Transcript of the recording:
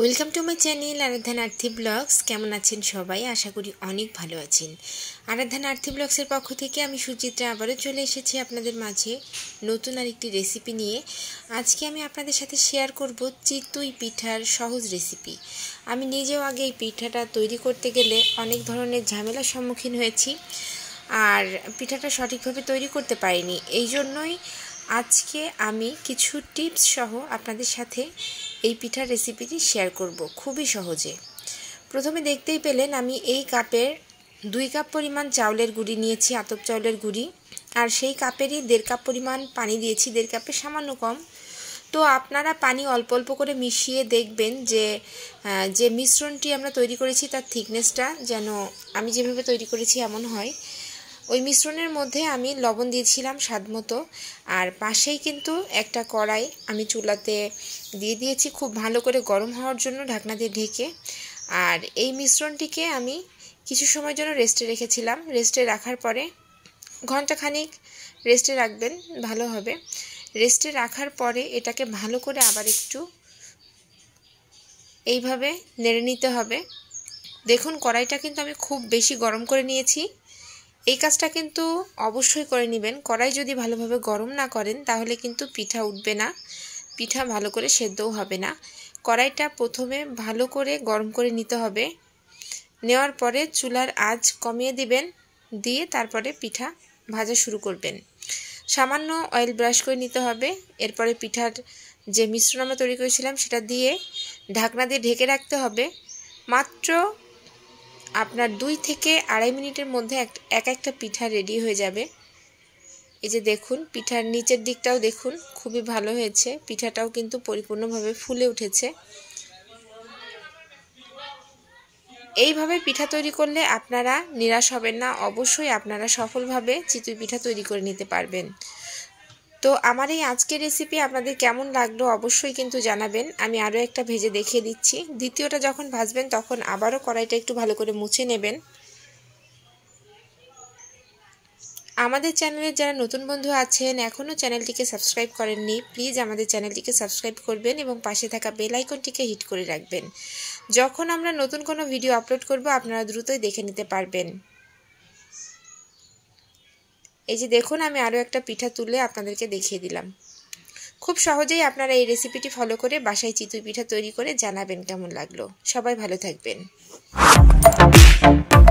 Welcome to my channel Aradhyana Arthi vlogs. কেমন আছেন সবাই? আশা করি অনেক ভালো আছেন। আরাধ্যনা আর্থি ব্লগসের পক্ষ থেকে আমি সুচিত্রা আবারও চলে এসেছি আপনাদের মাঝে নতুন আরেকটি রেসিপি নিয়ে। আজকে আমি আপনাদের সাথে শেয়ার করব চিতই পিঠার সহজ রেসিপি। আমি নিজেও আগে এই পিঠাটা তৈরি করতে গেলে অনেক ধরনের ঝামেলার সম্মুখীন হয়েছি আর পিঠাটা সঠিকভাবে তৈরি করতে পারিনি। এই জন্যই আজকে আমি কিছু টিপস সহ আপনাদের সাথে এই পিঠার রেসিপিটি শেয়ার করব খুবই সহজে। প্রথমে দেখতেই পেলেন আমি এই কাপের 2 কাপ পরিমাণ চাউলের গুঁড়ি নিয়েছি, আতপ চাউলের গুঁড়ি, আর সেই কাপেরই 1.5 কাপ পরিমাণ পানি দিয়েছি, 1.5 কাপের সামান্য কম। তো আপনারা পানি অল্প অল্প করে মিশিয়ে দেখবেন যে মিশ্রণটি আমরা তৈরি করেছি তার থিকনেসটা যেন আমি যেভাবে তৈরি করেছি এমন হয়। ওই মিশ্রণের মধ্যে আমি লবণ দিয়েছিলাম স্বাদমতো, আর পাশেই কিন্তু একটা কড়াই আমি চুলাতে দিয়ে দিয়েছি খুব ভালো করে গরম হওয়ার জন্য ঢাকনা দিয়ে ঢেকে। আর এই মিশ্রণটিকে আমি কিছু সময়ের জন্য রেস্টে রেখেছিলাম। রেস্টে রাখার পরে ঘন্টাখানিক রেস্টে রাখবেন, ভালো হবে। রেস্টে রাখার পরে এটাকে ভালো করে আবার একটু এইভাবে নেড়ে নিতে হবে। দেখুন কড়াইটা কিন্তু আমি খুব বেশি গরম করে নিয়েছি। এই কাজটা কিন্তু অবশ্যই করে নেবেন। কড়াই যদি ভালোভাবে গরম না করেন তাহলে কিন্তু পিঠা উঠবে না, পিঠা ভালো করে সেদ্ধও হবে না। কড়াইটা প্রথমে ভালো করে গরম করে নিতে হবে। নেওয়ার পরে চুলার আঁচ কমিয়ে দিবেন, দিয়ে তারপরে পিঠা ভাজা শুরু করবেন। সামান্য অয়েল ব্রাশ করে নিতে হবে। এরপরে পিঠার যে মিশ্রণ আমরা তৈরি করেছিলাম সেটা দিয়ে ঢাকনা দিয়ে ঢেকে রাখতে হবে। মাত্র আপনার 2 থেকে 2.5 মিনিটের মধ্যে একটা পিঠা রেডি হয়ে যাবে। এই যে দেখুন পিঠার নিচের দিকটাও দেখুন খুবই ভালো হয়েছে, পিঠাটাও কিন্তু পরিপূর্ণভাবে ফুলে উঠেছে। এইভাবে পিঠা তৈরি করলে আপনারা নিরাশ হবেন না, অবশ্যই আপনারা সফলভাবে চিতই পিঠা তৈরি করে নিতে পারবেন। তো আমার এই আজকের রেসিপি আপনাদের কেমন লাগলো অবশ্যই কিন্তু জানাবেন। আমি আরও একটা ভেজে দেখিয়ে দিচ্ছি। দ্বিতীয়টা যখন ভাজবেন তখন আবারও কড়াইটা একটু ভালো করে মুছে নেবেন। আমাদের চ্যানেলে যারা নতুন বন্ধু আছেন এখনও চ্যানেলটিকে সাবস্ক্রাইব করেননি, প্লিজ আমাদের চ্যানেলটিকে সাবস্ক্রাইব করবেন এবং পাশে থাকা বেল আইকনটিকে হিট করে রাখবেন। যখন আমরা নতুন কোনো ভিডিও আপলোড করব আপনারা দ্রুতই দেখে নিতে পারবেন। এই যে দেখুন আমি আরও একটা পিঠা তুলে আপনাদেরকে দেখিয়ে দিলাম। খুব সহজেই আপনারা এই রেসিপিটি ফলো করে বাসায় চিতই পিঠা তৈরি করে জানাবেন কেমন লাগলো। সবাই ভালো থাকবেন।